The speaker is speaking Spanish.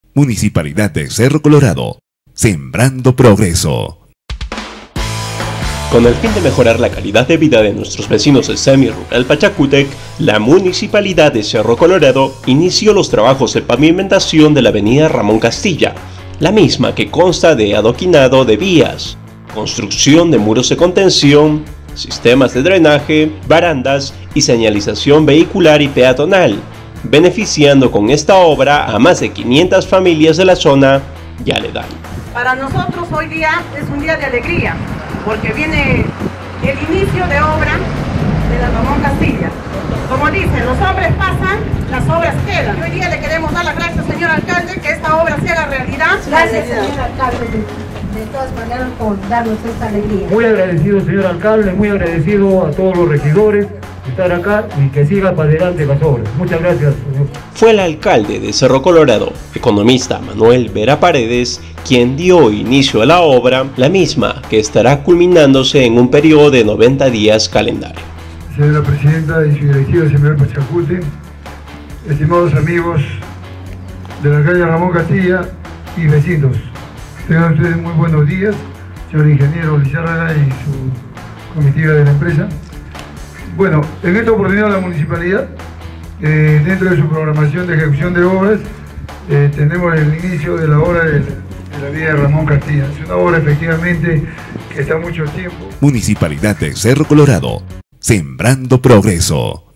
Municipalidad de Cerro Colorado, sembrando progreso. Con el fin de mejorar la calidad de vida de nuestros vecinos del semi-rural Pachacútec, la Municipalidad de Cerro Colorado inició los trabajos de pavimentación de la avenida Ramón Castilla, la misma que consta de adoquinado de vías, construcción de muros de contención, sistemas de drenaje, barandas y señalización vehicular y peatonal, beneficiando con esta obra a más de 500 familias de la zona y aledaña. Para nosotros hoy día es un día de alegría, porque viene el inicio de obra de la Ramón Castilla. Como dicen, los hombres pasan, las obras quedan. Hoy día le queremos dar las gracias, señor alcalde, que esta obra se haga realidad. Gracias, señor alcalde, de todas maneras, por darnos esta alegría. Muy agradecido, señor alcalde, muy agradecido a todos los regidores de estar acá y que siga para adelante las obras. Muchas gracias, señor. Fue el alcalde de Cerro Colorado, economista Manuel Vera Paredes, quien dio inicio a la obra, la misma que estará culminándose en un periodo de 90 días calendario. Señora Presidenta y su directivo, señor Pachacútec, estimados amigos de la calle Ramón Castilla y vecinos, tengan ustedes muy buenos días, señor ingeniero Lizárraga y su comitiva de la empresa. Bueno, en esta oportunidad la municipalidad, dentro de su programación de ejecución de obras, tenemos el inicio de la obra de la vía de Ramón Castilla. Es una obra efectivamente que está mucho tiempo. Municipalidad de Cerro Colorado, sembrando progreso.